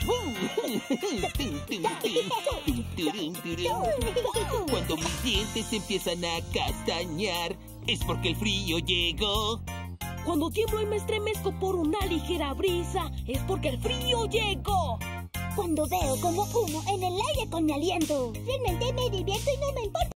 Cuando mis dientes empiezan a castañar, es porque el frío llegó. Cuando tiemblo y me estremezco por una ligera brisa, es porque el frío llegó. Cuando veo como humo en el aire con mi aliento, realmente me divierto y no me importa.